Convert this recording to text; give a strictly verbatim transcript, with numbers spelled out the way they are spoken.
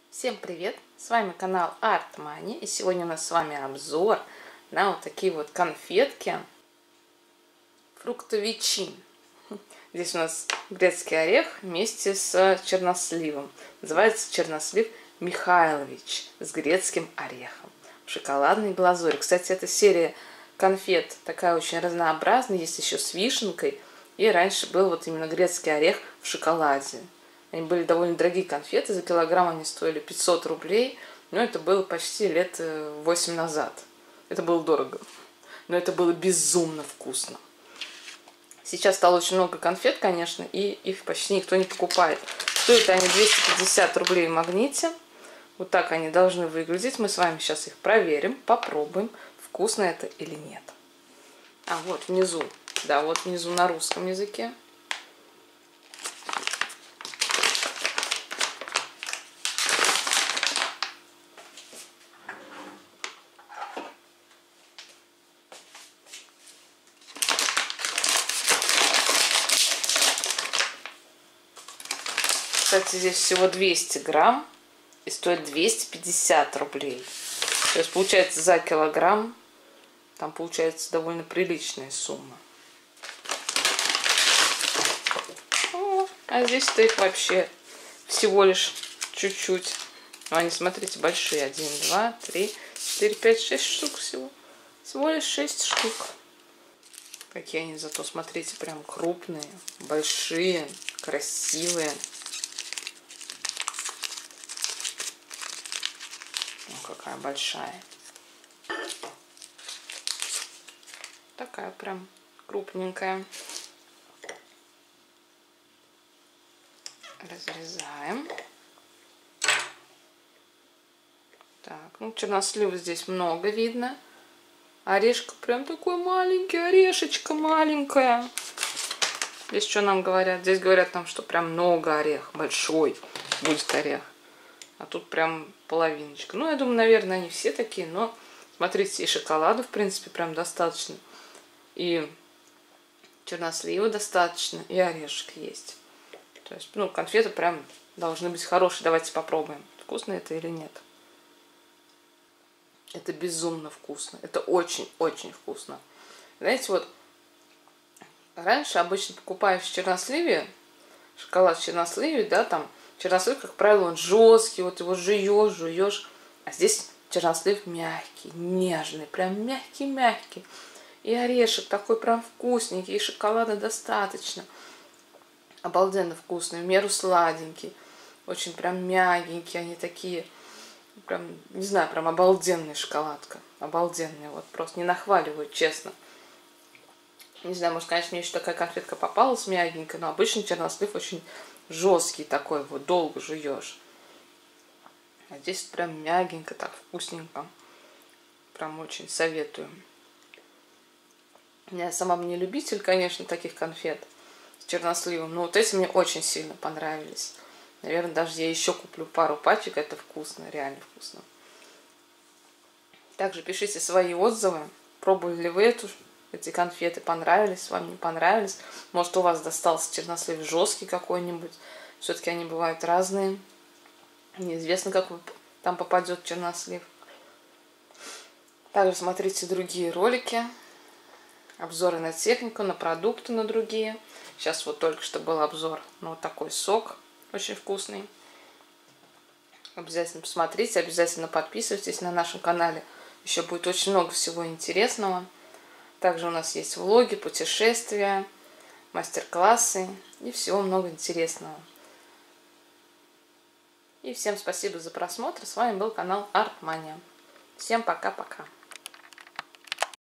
Всем привет! С вами канал Art-Mania, и сегодня у нас с вами обзор на вот такие вот конфетки фруктовичи. Здесь у нас грецкий орех вместе с черносливом. Называется чернослив Михайлович с грецким орехом в шоколадной глазури. Кстати, эта серия конфет такая очень разнообразная, есть еще с вишенкой. И раньше был вот именно грецкий орех в шоколаде. Они были довольно дорогие конфеты, за килограмм они стоили пятьсот рублей, но это было почти лет восемь назад. Это было дорого, но это было безумно вкусно. Сейчас стало очень много конфет, конечно, и их почти никто не покупает. Стоят они двести пятьдесят рублей в Магните. Вот так они должны выглядеть. Мы с вами сейчас их проверим, попробуем, вкусно это или нет. А вот внизу, да, вот внизу на русском языке. Кстати, здесь всего двести грамм и стоит двести пятьдесят рублей. То есть получается за килограмм, там получается довольно приличная сумма. О, а здесь-то их вообще всего лишь чуть-чуть. Ну, они, смотрите, большие. Один, два, три, четыре, пять, шесть штук всего. Всего лишь шесть штук. Какие они зато, смотрите, прям крупные, большие, красивые. Какая большая. Такая прям крупненькая. Разрезаем. Так, ну чернослива здесь много видно. Орешка прям такой маленький, орешечка маленькая. Здесь что нам говорят? Здесь говорят нам, что прям много орех, большой будет орех. А тут прям половиночка. Ну, я думаю, наверное, они все такие, но смотрите, и шоколада, в принципе, прям достаточно. И чернослива достаточно, и орешек есть. То есть, ну, конфеты прям должны быть хорошие. Давайте попробуем, вкусно это или нет. Это безумно вкусно. Это очень-очень вкусно. Знаете, вот раньше обычно покупаешь в черносливе, шоколад в черносливе, да, там, чернослив, как правило, он жесткий, вот его жуешь, жуешь. А здесь чернослив мягкий, нежный, прям мягкий-мягкий. И орешек такой прям вкусненький, и шоколада достаточно. Обалденно вкусный, в меру сладенький. Очень прям мягенькие, они такие, прям, не знаю, прям обалденная шоколадка. Обалденная, вот просто не нахваливаю, честно. Не знаю, может, конечно, мне еще такая конфетка попалась мягенькая, но обычно чернослив очень жесткий такой, вот долго жуешь. А здесь прям мягенько, так вкусненько. Прям очень советую. Я сама не любитель, конечно, таких конфет с черносливом, но вот эти мне очень сильно понравились. Наверное, даже я еще куплю пару пачек, это вкусно, реально вкусно. Также пишите свои отзывы, пробовали ли вы эту, эти конфеты, понравились, вам не понравились. Может, у вас достался чернослив жесткий какой-нибудь. Все-таки они бывают разные. Неизвестно, как там попадет чернослив. Также смотрите другие ролики. Обзоры на технику, на продукты, на другие. Сейчас вот только что был обзор на вот такой сок. Очень вкусный. Обязательно посмотрите, обязательно подписывайтесь на нашем канале. Еще будет очень много всего интересного. Также у нас есть влоги, путешествия, мастер-классы и всего много интересного. И всем спасибо за просмотр. С вами был канал Art-Mania. Всем пока-пока.